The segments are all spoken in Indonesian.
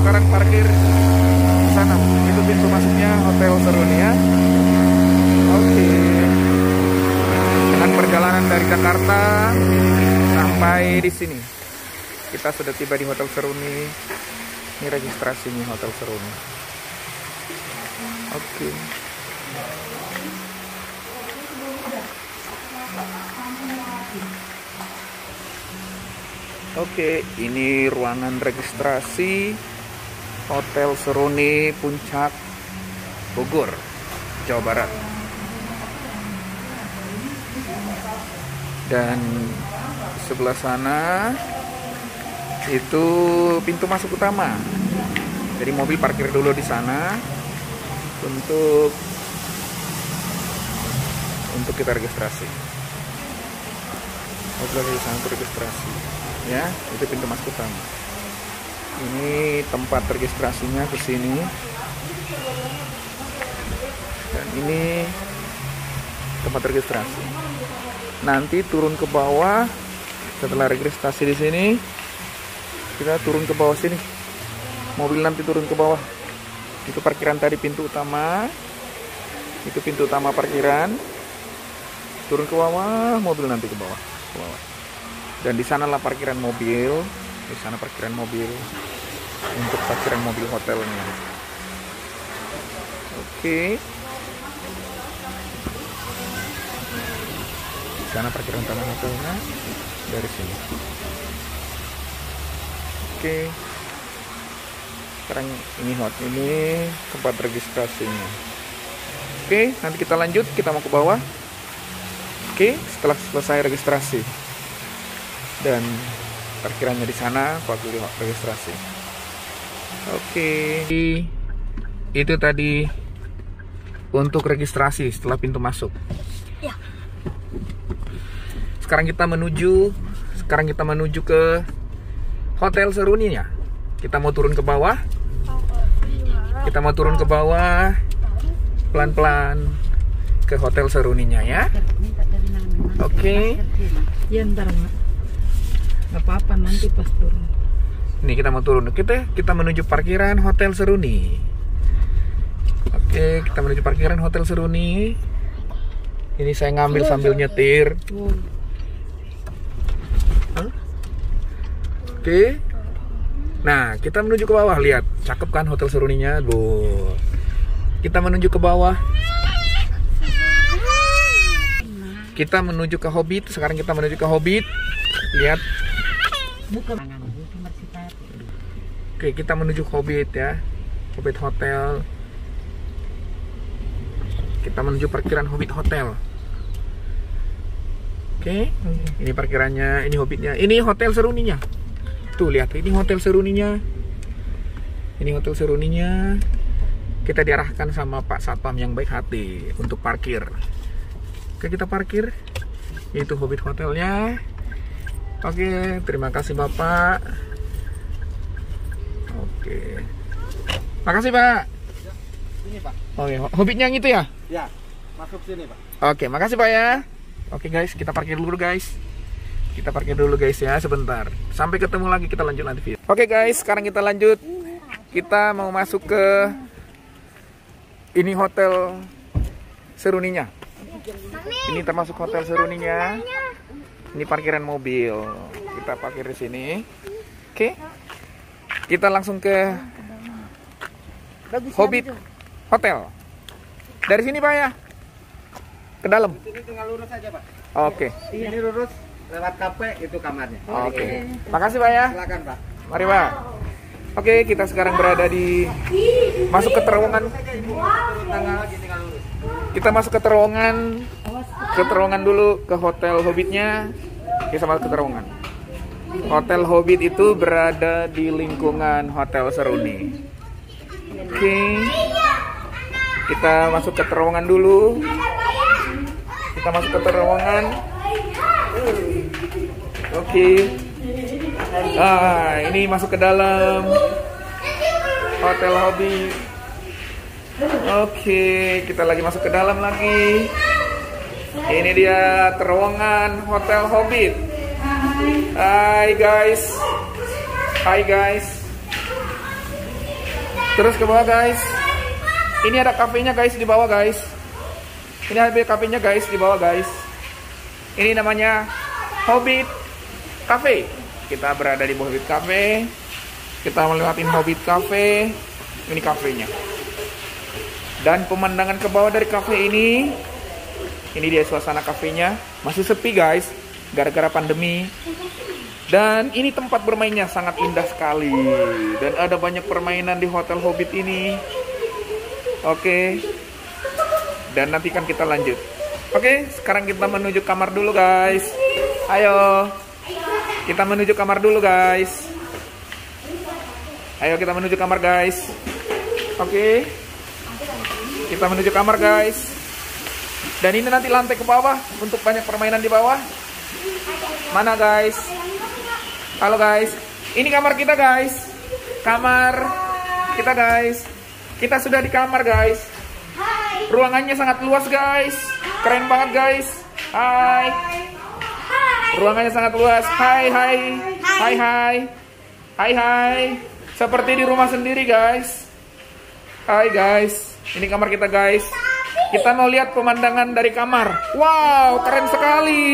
sekarang parkir di sana. Itu pintu masuknya Hotel Seruni ya. Oke. Dengan perjalanan dari Jakarta sampai di sini, kita sudah tiba di Hotel Seruni. Ini registrasinya Hotel Seruni. Oke. Oke, ini ruangan registrasi Hotel Seruni Puncak, Bogor, Jawa Barat. Dan sebelah sana itu pintu masuk utama. Jadi mobil parkir dulu di sana untuk kita registrasi. Mobil di sana untuk registrasi. Ya, itu pintu masuk utama. Ini tempat registrasinya ke sini. Dan ini tempat registrasi. Nanti turun ke bawah setelah registrasi di sini. Kita turun ke bawah sini. Mobil nanti turun ke bawah. Itu parkiran tadi pintu utama. Itu pintu utama parkiran. Turun ke bawah, mobil nanti ke bawah. Ke bawah. Dan di sanalah parkiran mobil. Di sana parkiran mobil untuk parkiran mobil hotelnya. Oke. Di sana parkiran utama hotelnya dari sini. Oke. Sekarang ini tempat registrasinya. Oke, nanti kita lanjut, kita mau ke bawah. Oke, setelah selesai registrasi. Dan parkirannya di sana, waktu registrasi. Oke. Itu tadi untuk registrasi setelah pintu masuk. Ya. Sekarang kita menuju ke Hotel Seruni-nya. Kita mau turun ke bawah. Kita mau turun ke bawah pelan-pelan ke Hotel Seruni-nya ya. Oke. Ya ntar nggak apa-apa nanti pas turun. Ini kita mau turun. Kita menuju parkiran Hotel Seruni. Oke, kita menuju parkiran Hotel Seruni. Ini saya ngambil sambil nyetir. Oke. Nah, kita menuju ke bawah. Lihat, cakep kan Hotel Seruni-nya? Kita menuju ke bawah. Kita menuju ke Hobbit. Sekarang kita menuju ke Hobbit. Lihat. Oke, kita menuju Hobbit ya. Hobbit Hotel. Kita menuju parkiran Hobbit Hotel. Oke, ini parkirannya, ini Hobbitnya. Ini Hotel Seruni-nya. Tuh lihat, ini Hotel Seruni-nya. Ini Hotel Seruni-nya. Kita diarahkan sama Pak Satpam yang baik hati untuk parkir. Oke, kita parkir. Itu Hobbit Hotelnya. Oke, terima kasih Bapak. Oke. Makasih Pak. Sini Pak. Oke, Hobbitnya yang itu ya? Ya, masuk sini Pak. Oke, makasih Pak ya. Oke guys, kita parkir dulu guys. Kita parkir dulu guys ya, sebentar. Sampai ketemu lagi, kita lanjut nanti video. Oke guys, sekarang kita lanjut. Kita mau masuk ke ini Hotel Seruni-nya. Ini termasuk Hotel Seruni-nya. Ini parkiran mobil. Kita parkir di sini. Oke. Kita langsung ke Hobbit Hotel. Dari sini Pak ya? Ke dalam. Ini tinggal lurus aja Pak. Oke. Ini lurus lewat kafe itu kamarnya. Oke. Makasih Pak ya. Silakan Pak. Mari Pak. Oke, kita sekarang berada di masuk ke terowongan. Kita masuk ke terowongan dulu ke Hotel Hobbitnya. Kita masuk ke terowongan. Hotel Hobbit itu berada di lingkungan Hotel Seruni. Oke. Kita masuk ke terowongan dulu. Kita masuk ke terowongan. Oke. Ini masuk ke dalam Hotel Hobbit. Oke, kita lagi masuk ke dalam lagi. Ini dia terowongan Hotel Hobbit. Hai guys. Hai guys. Terus ke bawah guys. Ini ada kafenya guys di bawah guys. Ini ada kafenya guys di bawah guys. Ini namanya Hobbit Cafe. Kita berada di Hobbit Cafe. Kita melewatin Hobbit Cafe. Ini kafenya. Dan pemandangan ke bawah dari cafe ini dia suasana kafenya. Masih sepi guys, gara-gara pandemi. Dan ini tempat bermainnya sangat indah sekali. Dan ada banyak permainan di Hotel Hobbit ini. Oke. Dan nanti kan kita lanjut. Oke, sekarang kita menuju kamar dulu guys. Ayo. Kita menuju kamar dulu guys. Ayo kita menuju kamar guys. Oke. Kita menuju kamar guys. Dan ini nanti lantai ke bawah untuk banyak permainan di bawah. Mana guys? Halo guys, ini kamar kita guys. Kamar kita guys. Kita sudah di kamar guys. Ruangannya sangat luas guys. Keren banget guys. Hai. Ruangannya sangat luas. Hai hai. Hai hai. Hai hai. Seperti di rumah sendiri guys. Hai guys. Ini kamar kita guys. Kita mau lihat pemandangan dari kamar. Wow, keren sekali.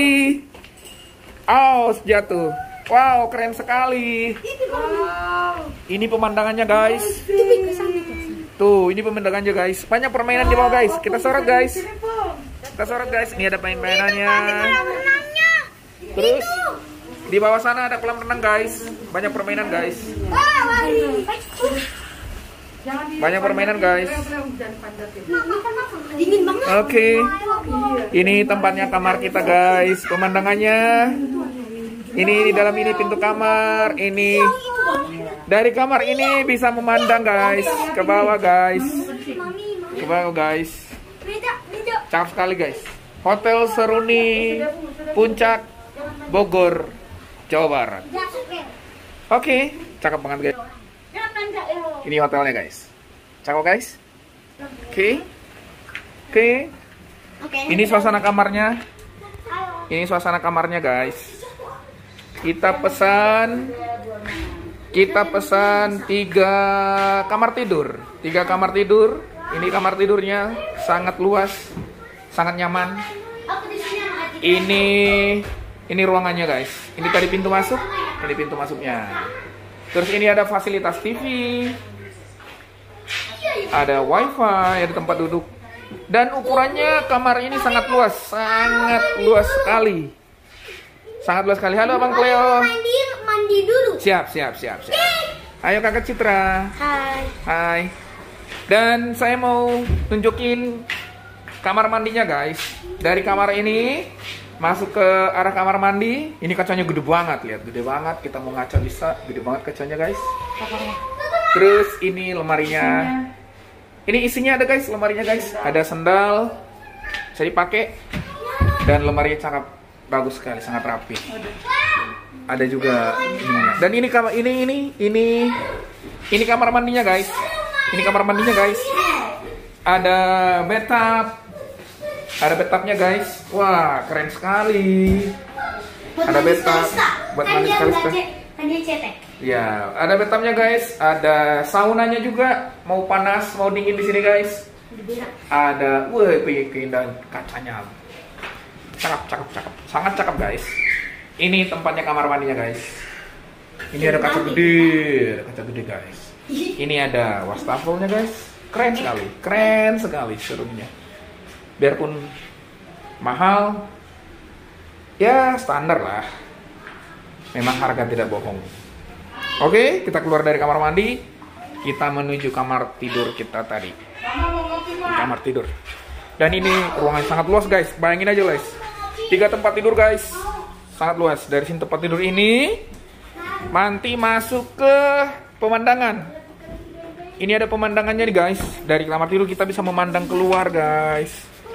Awas jatuh. Wow, keren sekali. Ini pemandangannya guys. Tuh, ini pemandangannya guys. Banyak permainan di bawah guys. Kita sorot guys. Kita sorot guys. Ini ada main-mainannya. Terus di bawah sana ada kolam renang guys. Banyak permainan guys. Banyak permainan guys. Oke. Ini tempatnya kamar kita guys. Pemandangannya. Ini di dalam ini pintu kamar. Ini dari kamar ini bisa memandang guys ke bawah guys. Ke bawah guys. Cakep sekali guys. Hotel Seruni Puncak Bogor, Jawa Barat. Oke, cakep banget guys. Ini hotelnya guys. Cakep guys. Oke. Ini suasana kamarnya. Ini suasana kamarnya guys. Kita pesan 3 kamar tidur. 3 kamar tidur. Ini kamar tidurnya sangat luas, sangat nyaman. Ini ruangannya guys. Ini tadi pintu masuk. Ini pintu masuknya. Terus ini ada fasilitas TV. Ada wifi, ada tempat duduk. Dan ukurannya kamar ini sangat luas sekali. Sangat luas sekali. Halo Abang Cleo. Mandi dulu. Siap. Ayo Kakak Citra. Hai. Dan saya mau tunjukin kamar mandinya guys. Dari kamar ini masuk ke arah kamar mandi. Ini kacanya gede banget, lihat, gede banget. Kita mau ngaca bisa, gede banget kacanya guys. Terus ini lemarinya. Ini isinya ada guys, lemarinya guys. Ada sendal, bisa dipakai. Dan lemarinya cakep, bagus sekali, sangat rapi. Ada juga ininya. Dan ini kamar ini kamar mandinya guys. Ini kamar mandinya guys. Ada bathtub. Ada bathtubnya guys. Wah, keren sekali. Ada bathtub buat mandi sekali. Ya, ada bathtubnya guys. Ada saunanya juga. Mau panas, mau dingin di sini guys. Ada, wah, keindahan kacanya. Cakep. Sangat cakep guys. Ini tempatnya kamar mandinya guys. Ini ada kaca gede guys. Ini ada wastafelnya guys. Keren sekali serumnya. Biarpun mahal, ya standar lah. Memang harga tidak bohong. Oke, kita keluar dari kamar mandi. Kita menuju kamar tidur kita tadi. Kamar tidur. Dan ini ruangan sangat luas guys. Bayangin aja guys. 3 tempat tidur guys. Sangat luas. Dari sini tempat tidur ini nanti masuk ke pemandangan. Ini ada pemandangannya nih guys. Dari kamar tidur kita bisa memandang keluar guys.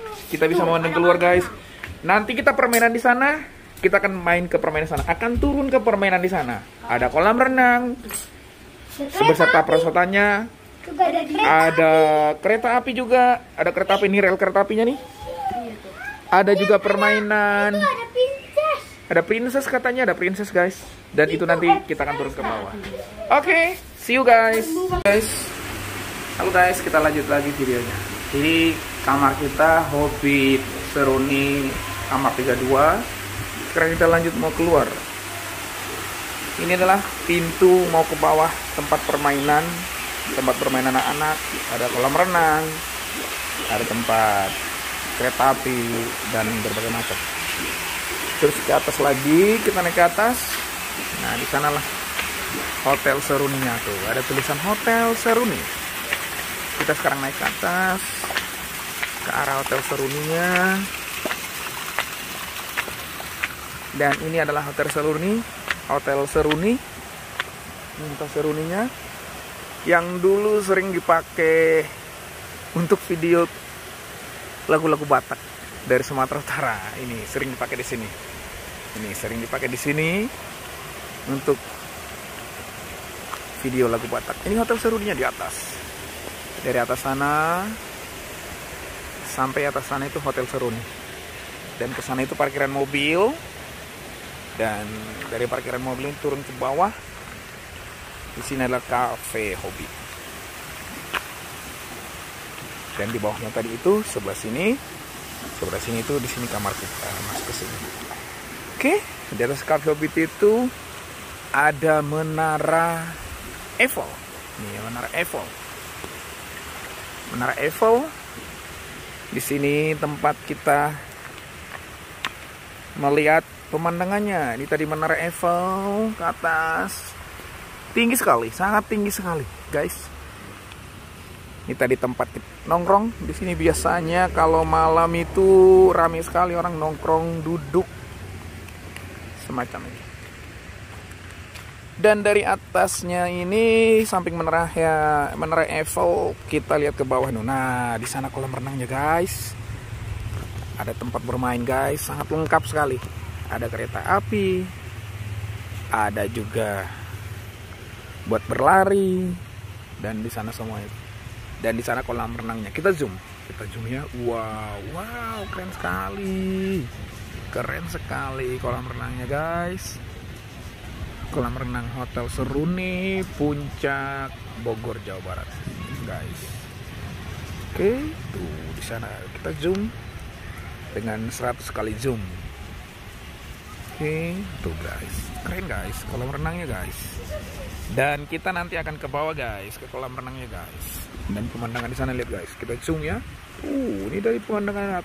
Nanti kita permainan di sana. Kita akan main ke permainan sana. Akan turun ke permainan di sana. Ada kolam renang beserta perosotannya. Ada kereta api juga. Ada kereta api, ini rel kereta apinya nih. Ada juga permainan. Ada princess katanya, ada princess guys. Dan itu nanti kita akan turun ke bawah. Oke, see you guys. Halo guys, kita lanjut lagi videonya. Jadi kamar kita Hobbit Seruni kamar 32. Sekarang kita lanjut mau keluar. Ini adalah pintu mau ke bawah tempat permainan anak-anak. Ada kolam renang, ada tempat kereta api dan berbagai macam. Terus ke atas lagi, kita naik ke atas. Nah, di sanalah Hotel Seruninya tuh. Ada tulisan Hotel Seruni. Kita sekarang naik ke atas ke arah Hotel Seruninya. Dan ini adalah Hotel Seruni. Hotel Seruni. Ini Hotel Seruninya yang dulu sering dipakai untuk video lagu-lagu Batak dari Sumatera Utara. Ini sering dipakai di sini. Ini sering dipakai di sini untuk video lagu Batak. Ini Hotel Seruninya di atas. Dari atas sana sampai atas sana itu Hotel Seruni. Dan ke sana itu parkiran mobil. Dan dari parkiran mobil ini turun ke bawah. Di sini adalah cafe Hobbit. Dan di bawahnya tadi itu sebelah sini itu di sini kamar kita, masuk ke sini. Oke, di atas cafe Hobbit itu ada menara Eiffel. Nih, menara Eiffel. Menara Eiffel. Di sini tempat kita melihat pemandangannya. Ini tadi menara Eiffel ke atas. Tinggi sekali, sangat tinggi sekali, guys. Ini tadi tempat kita nongkrong. Di sini biasanya kalau malam itu ramai sekali orang nongkrong, duduk semacam ini. Dan dari atasnya ini samping menara Eiffel kita lihat ke bawah. Nah, di sana kolam renangnya, guys. Ada tempat bermain, guys, sangat lengkap sekali. Ada kereta api, ada juga buat berlari, dan di sana semua itu. Dan di sana kolam renangnya. Kita zoom ya. Wow, keren sekali kolam renangnya, guys. Kolam renang Hotel Seruni, Puncak, Bogor, Jawa Barat, guys. Oke, tuh di sana kita zoom dengan 100 kali zoom. Oke, tuh guys, keren guys, kolam renangnya guys. Dan kita nanti akan ke bawah guys, ke kolam renangnya guys. Dan pemandangan di sana lihat guys, kita zoom ya. Ini dari pemandangan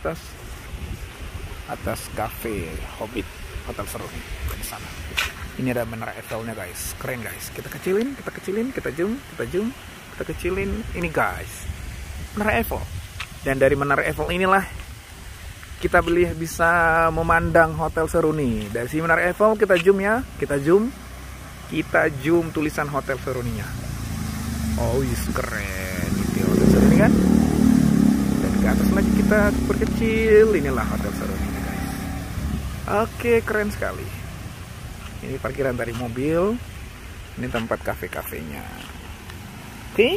atas cafe Hobbit Hotel Seruni di sana. Ini ada menara Eiffel-nya guys, keren guys. Kita kecilin, kita zoom, kita kecilin. Ini guys, menara Eiffel. Dan dari menara Eiffel inilah kita bisa memandang Hotel Seruni. Dari si menara Eiffel kita zoom ya, kita zoom tulisan Hotel Seruninya. Oh yes, keren itu Hotel Seruni kan. Dan ke atas lagi kita perkecil, inilah Hotel Seruni guys. Oke, keren sekali. Ini parkiran dari mobil. Ini tempat kafe-kafenya. Oke.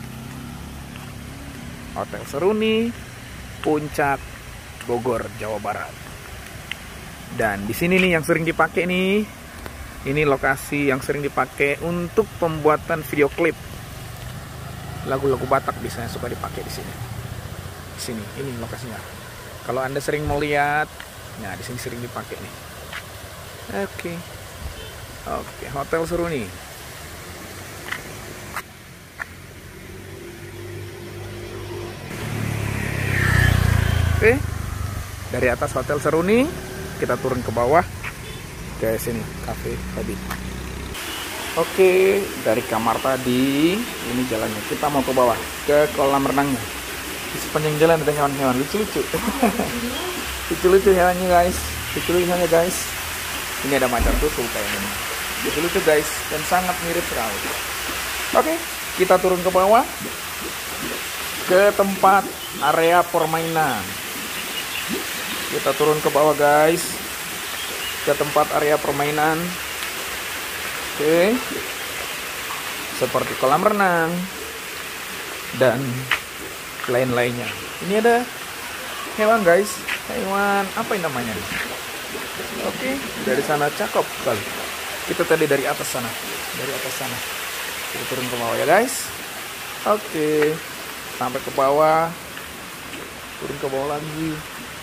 Hotel Seruni, Puncak, Bogor, Jawa Barat. Dan di sini nih yang sering dipakai nih. Ini lokasi yang sering dipakai untuk pembuatan video klip. Lagu-lagu Batak biasanya suka dipakai di sini. Di sini, ini lokasinya. Kalau Anda sering mau lihat, nah di sini sering dipakai nih. Oke, Hotel Seruni. Oke, dari atas Hotel Seruni kita turun ke bawah ke sini, Cafe Hobbit. Oke, dari kamar tadi ini jalannya. Kita mau ke bawah ke kolam renangnya. Di sepanjang jalan ada hewan-hewan lucu-lucu. Lucu-lucu hewannya guys. Lucu-lucunya guys. Ini ada macan tutul kayak ini. Lucu-lucu guys, dan sangat mirip sekali. Oke, kita turun ke bawah ke tempat area permainan. Kita turun ke bawah guys, ke tempat area permainan. Oke, seperti kolam renang dan lain-lainnya. Ini ada hewan guys, hewan apa yang namanya? Oke, dari sana cakep sekali. Kita tadi dari atas sana, kita turun ke bawah ya guys. Oke, sampai ke bawah, turun ke bawah lagi.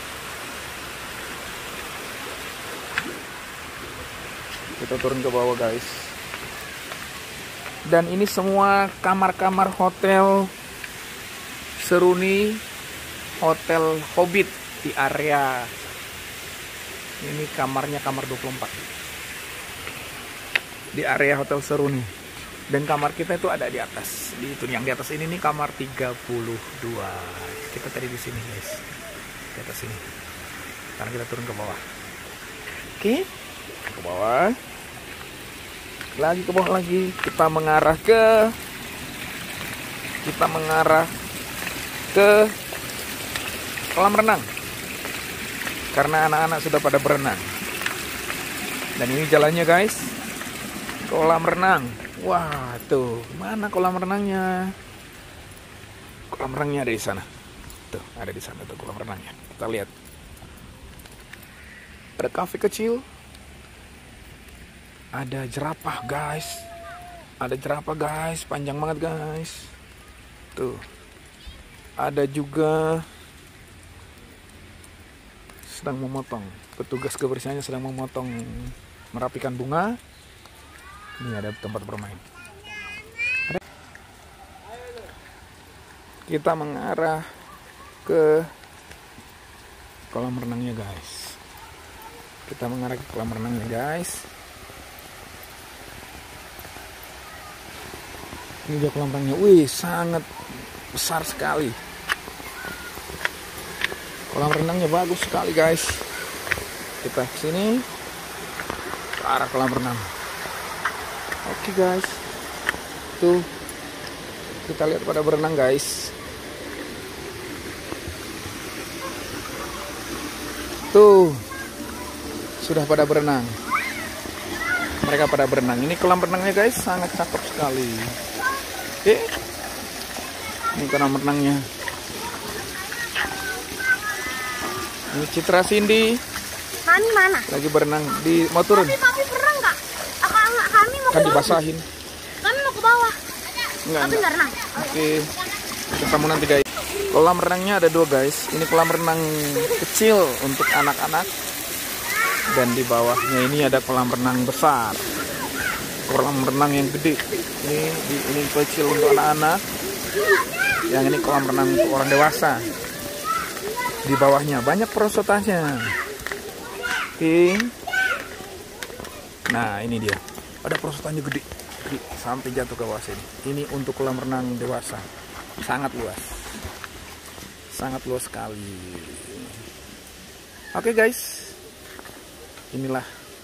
Kita turun ke bawah guys. Dan ini semua kamar-kamar hotel Seruni, Hotel Hobbit di area ini. Kamarnya kamar 24 di area Hotel Seruni. Dan kamar kita itu ada di atas. Di itu yang di atas ini nih kamar 32. Kita tadi di sini guys. Di atas sini. Sekarang kita turun ke bawah. Oke. Ke bawah. Lagi ke bawah lagi. Kita mengarah ke kolam renang. Karena anak-anak sudah pada berenang. Dan ini jalannya guys. Kolam renang. Wah, tuh, mana kolam renangnya? Kolam renangnya ada di sana. Tuh, ada di sana tuh kolam renangnya. Kita lihat. Ada kafe kecil. Ada jerapah, guys. Ada jerapah, guys. Panjang banget, guys. Tuh. Ada juga sedang memotong. Petugas kebersihannya sedang memotong, merapikan bunga. Ini ada tempat bermain. Kita mengarah ke kolam renangnya guys. Kita mengarah ke kolam renangnya guys. Ini dia kolam renangnya. Wih, sangat besar sekali. Kolam renangnya bagus sekali guys. Kita kesini ke arah kolam renang. Oke guys, tuh kita lihat pada berenang guys. Tuh sudah pada berenang. Mereka pada berenang. Ini kolam renangnya guys, sangat cakep sekali. Oke, ini kolam renangnya. Ini Citra Cindy. Mami mana? Lagi berenang di mau turun. Papi berenang nggak? Kami mau Kan dibasahin. Kami mau ke bawah. Enggak. Nggak renang. Oke, ketemu nanti guys. Kolam renangnya ada 2 guys. Ini kolam renang kecil untuk anak-anak. Dan di bawahnya ini ada kolam renang besar. Kolam renang yang gede. Ini kecil untuk anak-anak. Yang ini kolam renang untuk orang dewasa. Di bawahnya banyak perosotannya. Oke. Nah, ini dia. Ada perosotannya gede. Sampai jatuh ke bawah sini. Ini untuk kolam renang dewasa. Sangat luas. Sangat luas sekali. Oke guys. Inilah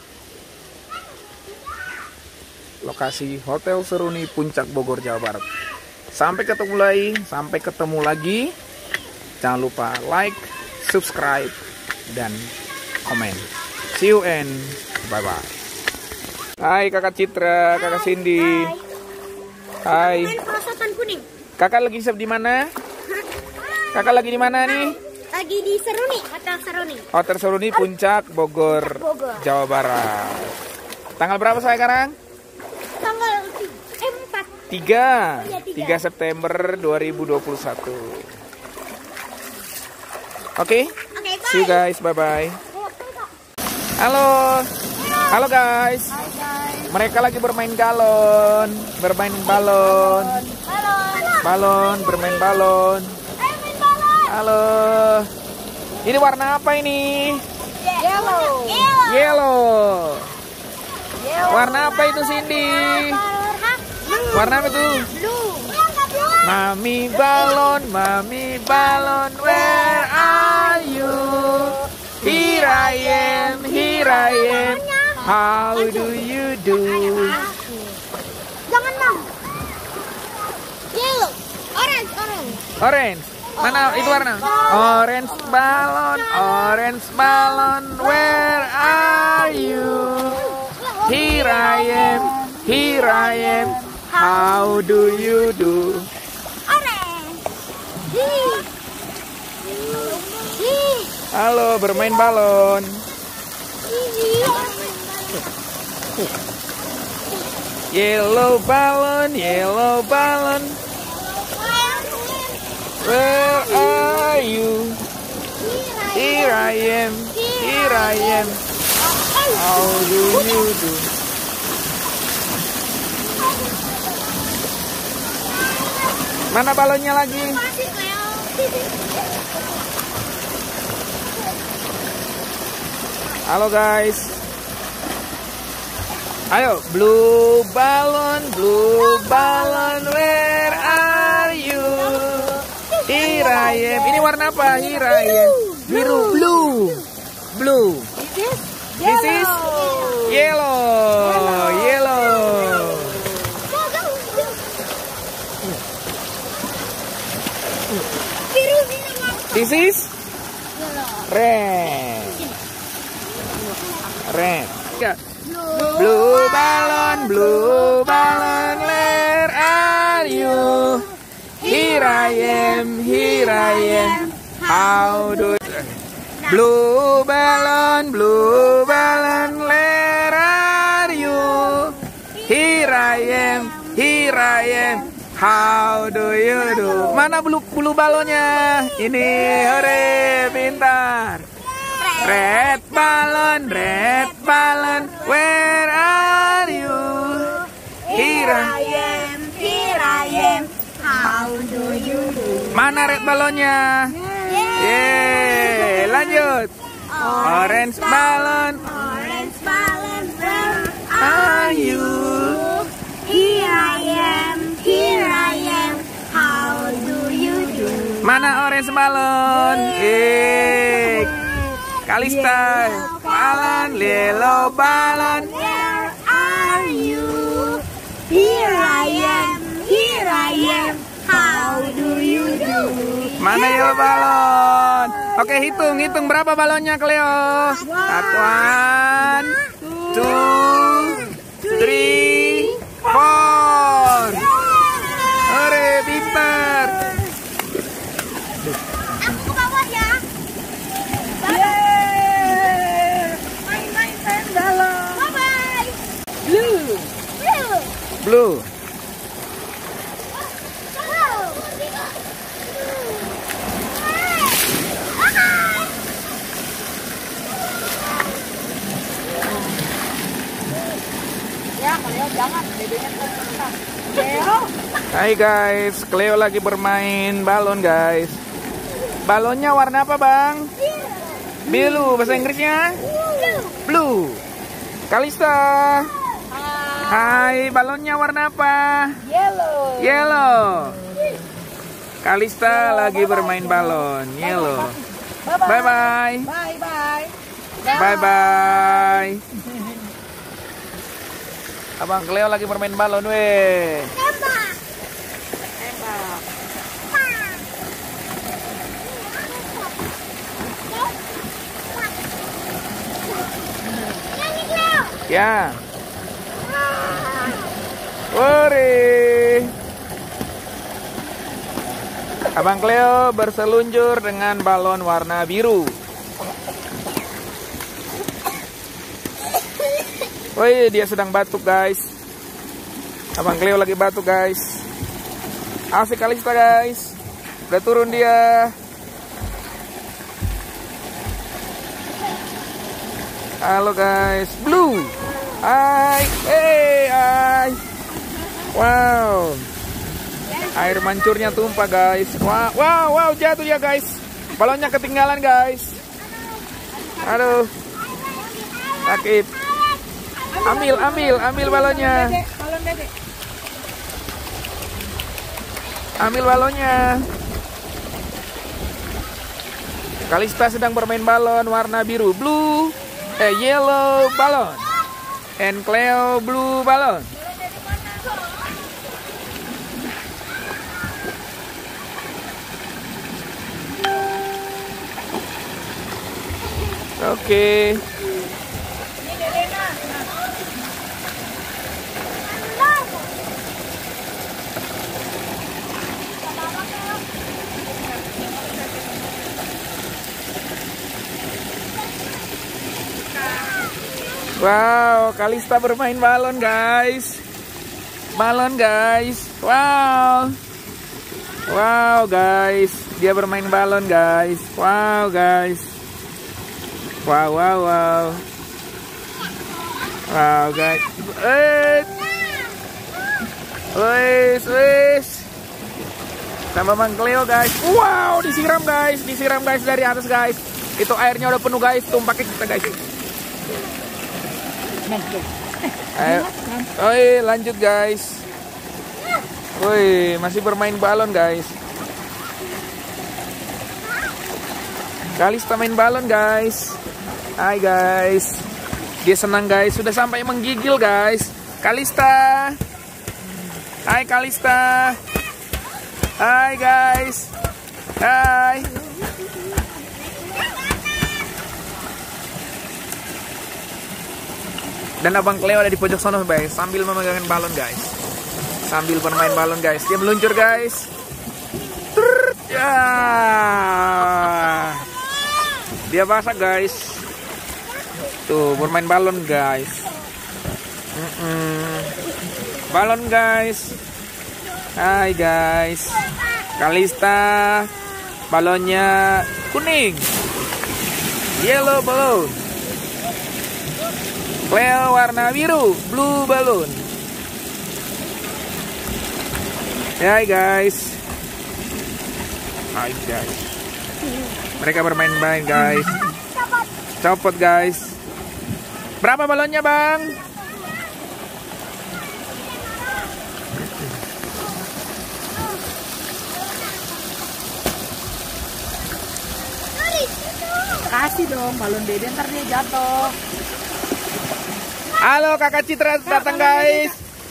lokasi Hotel Seruni Puncak Bogor, Jawa Barat. Sampai ketemu lagi. Jangan lupa like, subscribe, dan komen. See you and bye-bye. Hai kakak Citra, kakak Cindy. Hai. Main perosotan kuning. Kakak lagi di mana? Kakak lagi di mana nih? Lagi di Seruni, Hotel Seruni. Hotel Seruni Puncak Bogor, Jawa Barat. Tanggal berapa sekarang? Tanggal 4. 3 September 2021. Oke? Oke, See you guys, bye-bye. Halo. Halo guys. Hai guys. Mereka lagi bermain galon, bermain balon. Halo. Balon, bermain balon. Ayo main balon. Halo. Ini warna apa ini? Yellow. Yellow. Warna apa itu Cindy? Warna apa itu? Blue. Mami balon, where are you? Here I am, how do you do? Jangan mam. Yellow. Orange. Orange. Mana itu warna? Orange balon, where are you? Here I am, how do you do? Orange. Halo, bermain balon. Yellow balon, Where are you? Here I am. Here I am. How do you do? Mana balonnya lagi? Halo guys. Ayo, blue balon, where are you? Here I am. Ini warna apa? Here I am. Biru, blue. This is yellow. This is red. Yeah. Blue balon, where are you? Here I am. How do blue balon, where are you? Here I am. How do you do? Mana blue balonnya? Ini, hore, pintar. Red balon, where are you? Here I am. How do you do? Mana red balonnya? Yeay, lanjut. Orange balon, where are you? Here I am. How do you do? Mana orange balon? Kalista balon, yellow balon. Where are you? Here I am. How do you do? Mana yellow balon? Oke, hitung berapa balonnya, Cleo? 1, 2, 3, 4. Hore, pintar. Aku ke bawah ya. Main balon. Bye-bye. Blue. Ya, Cleo jangan, dedenya terkena. Cleo. Hai guys, Cleo lagi bermain balon guys. Balonnya warna apa bang? Biru, bahasa Inggrisnya? Blue. Kalista. Hai, balonnya warna apa? Yellow. Kalista lagi bermain balon, yellow. Bye-bye. Bye-bye. Abang Cleo lagi bermain balon, weh. Ya. Wore. Abang Cleo berseluncur dengan balon warna biru. Woi, dia sedang batuk guys. Abang Cleo lagi batuk guys. Asik Kalista guys. Udah turun dia. Halo guys. Blue. Hai. Hai. Wow. Air mancurnya tumpah guys. Wow, jatuh ya guys. Balonnya ketinggalan guys. Aduh. Sakit. Ambil balonnya. Ambil balonnya. Kalista sedang bermain balon warna biru, yellow balon. And Cleo blue balon. Oke. Wow, Kalista bermain balon guys. Wow. Wow guys, dia bermain balon guys. Wow guys. Wow wow wow. Wow guys. Wis. Sama Bang Cleo guys. Wow, disiram guys dari atas guys. Itu airnya udah penuh guys, tumpaknya kita guys. Ayo. Oi, lanjut guys. Woi, masih bermain balon guys. Kalista main balon guys. Hai guys. Dia senang guys, sudah sampai menggigil guys. Kalista. Hai Kalista. Hai guys. Hai. Dan Abang Cleo ada di pojok sana guys, sambil memegang balon guys. Sambil bermain balon guys. Dia meluncur guys. Ya. Dia basah guys. Tuh bermain balon guys. Balon guys. Hai guys. Kalista. Balonnya kuning. Yellow balloon. Cleo warna biru. Blue balloon. Hai guys. Hai guys. Mereka bermain-main guys. Copot guys. Berapa balonnya bang? Kasih dong balon dede, ntar dia jatuh. Halo kakak Citra datang guys.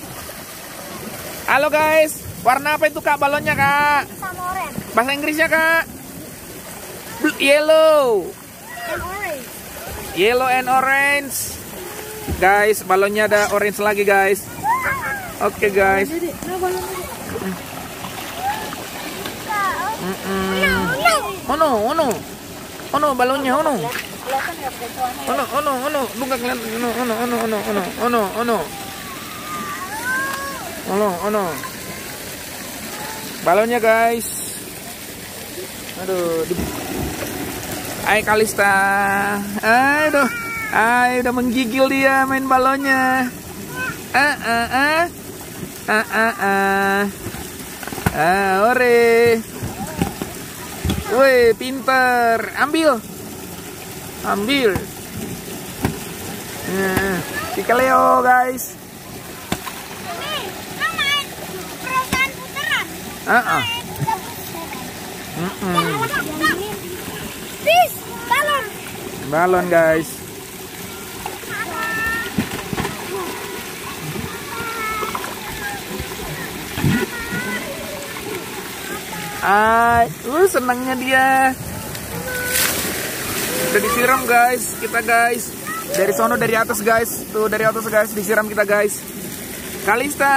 Halo guys. Warna apa itu kak balonnya kak? Sama orange Bahasa Inggrisnya kak? Yellow. and orange. Yellow and orange. Guys, balonnya ada orange lagi guys. Oke guys. Dede, nah balon dede. Oh no, balonnya oh no. Lu nggak kelihatan. Oh no. Balonnya guys. Aduh. Hai Kalista. Aduh. Udah menggigil dia main balonnya. Ore. Woi, pinter. Ambil. Si Cleo guys. Main perusahaan putaran. Bis, balon. Balon guys. Senangnya dia. Udah disiram guys, kita guys. Dari sono dari atas guys. Tuh dari atas guys disiram kita guys. Kalista.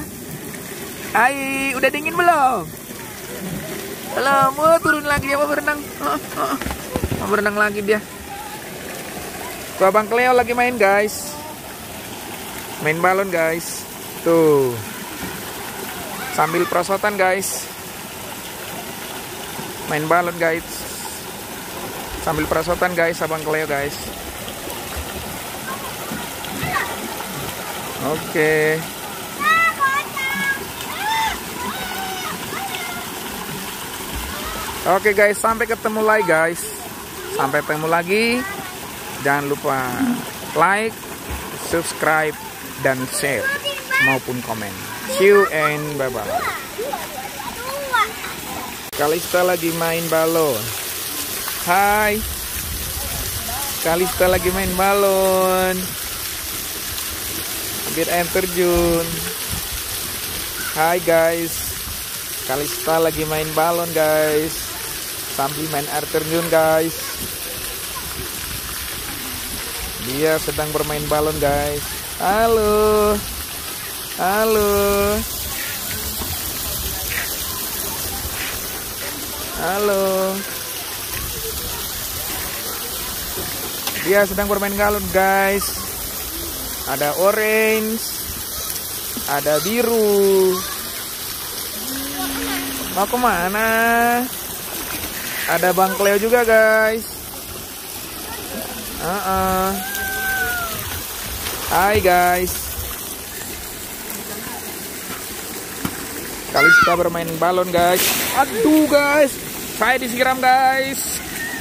Hai, udah dingin belum? Belum, mau turun lagi ya, mau berenang. Mau berenang lagi dia. Tuh Abang Cleo lagi main guys. Main balon guys. Tuh. Sambil perosotan guys. Main balon guys. Sambil perosotan guys Abang Cleo guys. Oke. Oke guys, sampai ketemu lagi guys. Sampai ketemu lagi. Jangan lupa like, subscribe, dan share maupun komen. See you and bye-bye. Kalista lagi main balon. Hai. Kalista lagi main balon. Hampir air terjun. Hai guys. Kalista lagi main balon guys. Sambil main air terjun guys. Dia sedang bermain balon guys. Halo. Halo. Halo. Dia sedang bermain balon guys. Ada orange, ada biru, Mau kemana? Ada Bang Cleo juga guys. Hai guys. Kalista bermain balon guys. Aduh guys, saya disiram guys.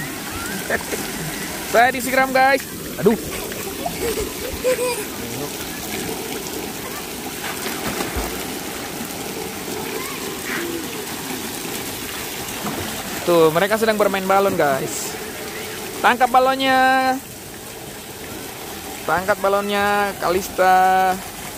Saya disiram guys. Aduh. Tuh, mereka sedang bermain balon, guys. Tangkap balonnya. Tangkap balonnya, Kalista.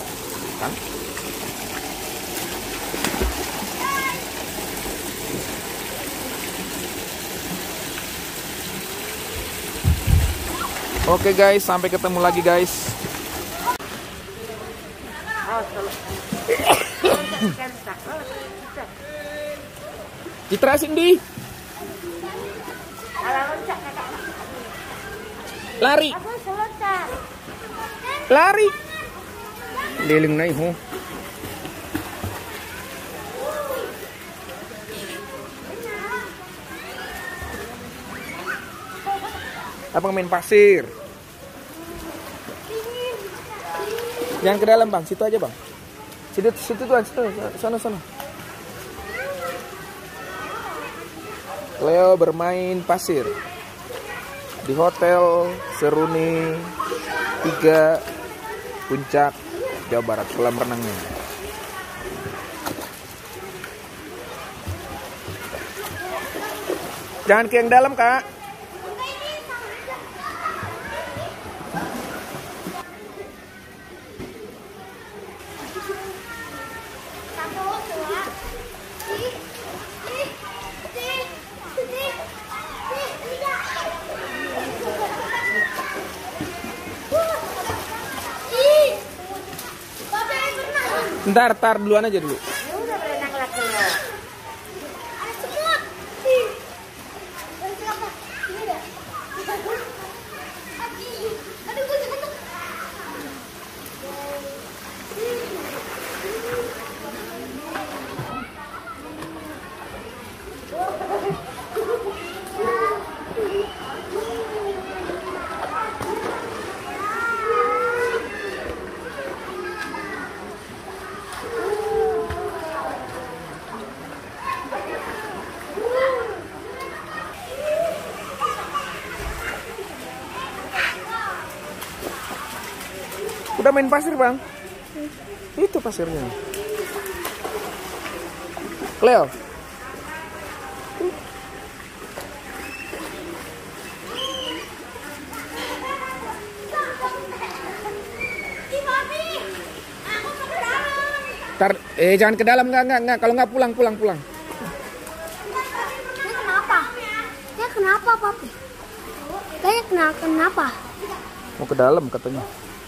Oke guys, sampai ketemu lagi guys. Citra Cindy. Lari. Lari. Liling na iho. Abang main pasir. Jangan ke dalam bang, situ aja bang. Situ tuan, situ, sana. Leo bermain pasir di Hotel Seruni 3 Puncak, Jawa Barat, kolam renangnya. Jangan ke yang dalam kak. Ntar duluan aja dulu. Udah main pasir bang? Itu pasirnya. Leo. Jangan ke dalam, enggak. Kalau enggak pulang. Dia kenapa, Papi? Dia kenapa? Mau ke dalam katanya.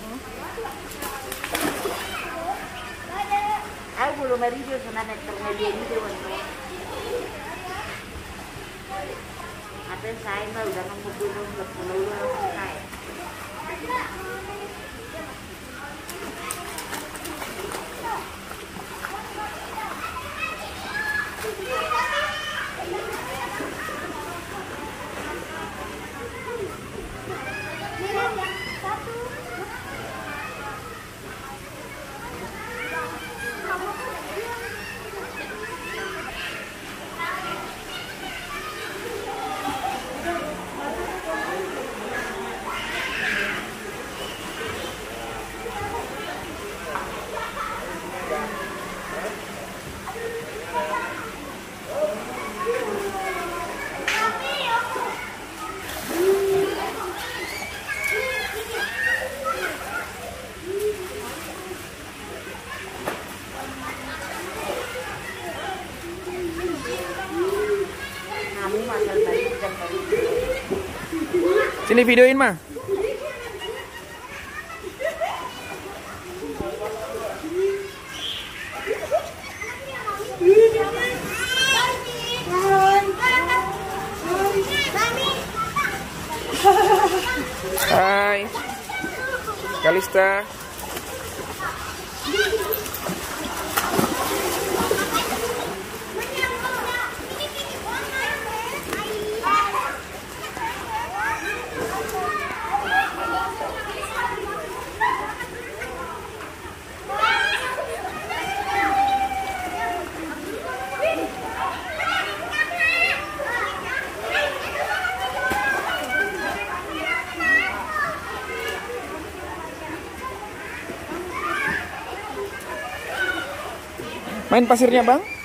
Belum meridio sana termedia gitu kan. Apa saya mah udah ngomong saya. Sini videoin mah. Hai Kalista. Main pasirnya, Bang?